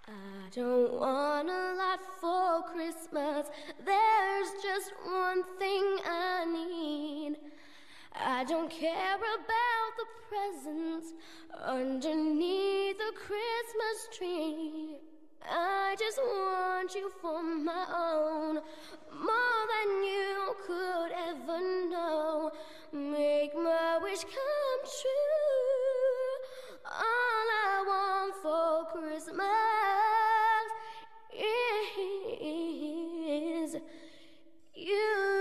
I don't want a lot for Christmas. There's just one thing I need. I don't care about the presents underneath the Christmas tree. I just want you for my own, more than you could ever know. Make my wish come true. All I want for Christmas is you.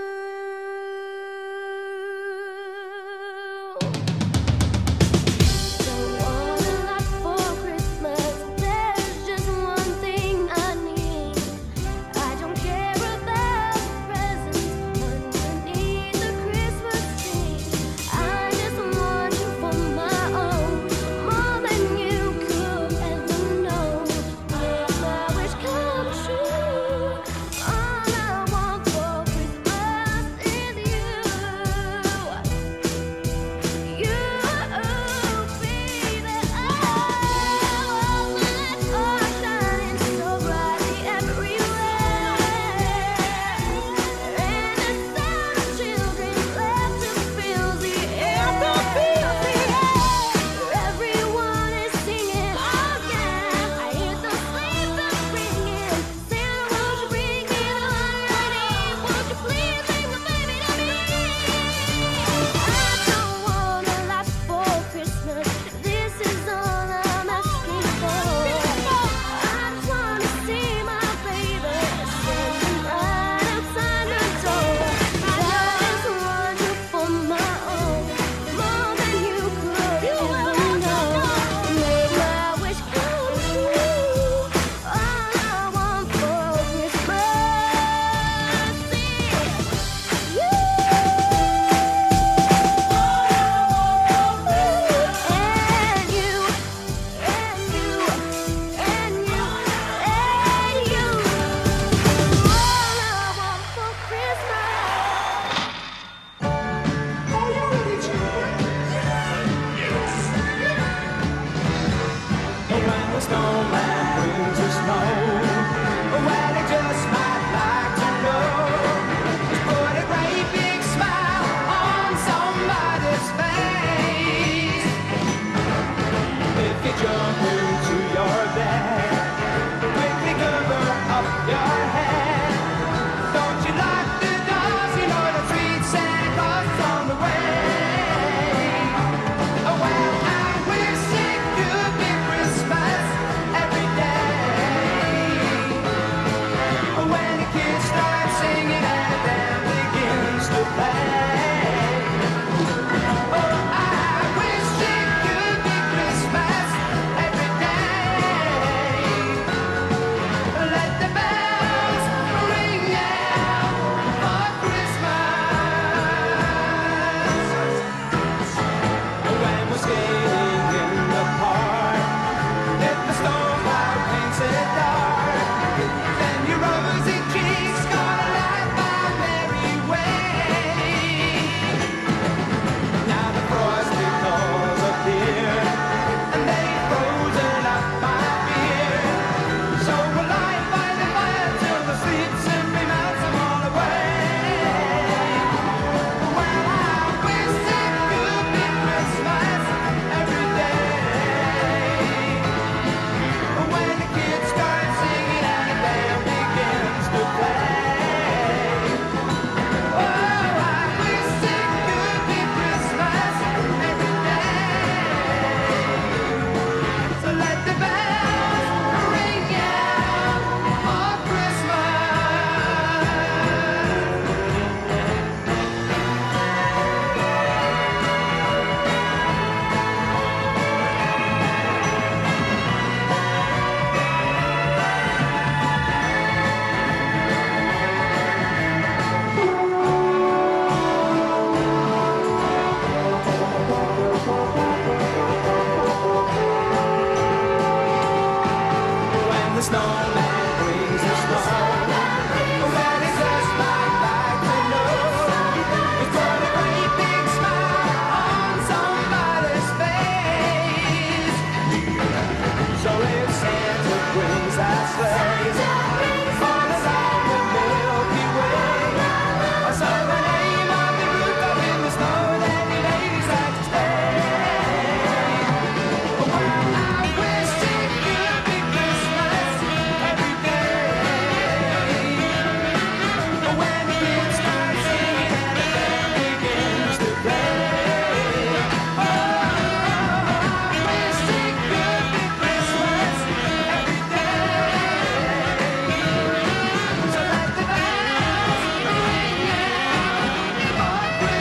So if Santa brings as I sleigh all along the Milky Way. I saw the name of the rooftop in the snow that you ladies like to stay. Well, I wish it could be Christmas every day. When the kids start singing and the band begins to play. Oh, I wish it could be Christmas every day. So let the bells ring out for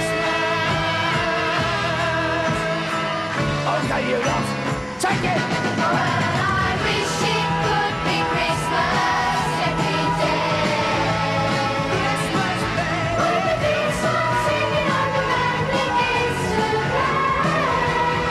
Christmas. Okay, you lot, take it. I wish it could be Christmas every day. Christmas Day. When the kids start singing and the band begins to play.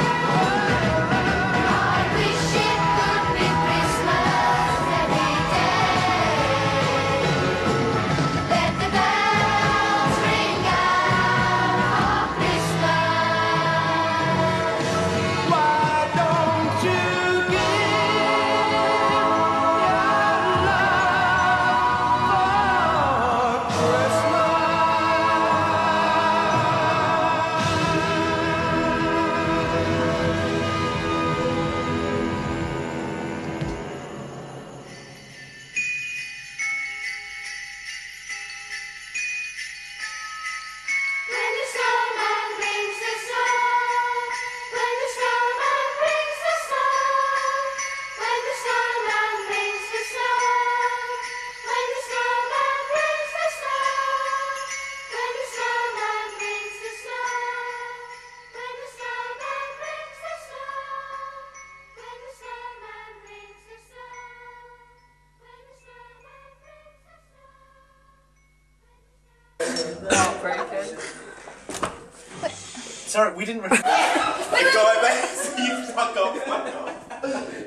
I wish it could be Christmas every day. Let the bells ring out for Christmas. Why don't you give your love for Christmas? When the snowman brings the snow, when the snowman brings the snow, when the snowman brings the snow, when the snowman brings the snow, when the snowman brings the snow, when the snowman brings the snow, when the snowman brings the snow, when the snowman brings the snow. Heartbreaking. Sorry, we didn't. Go away. You fuck off.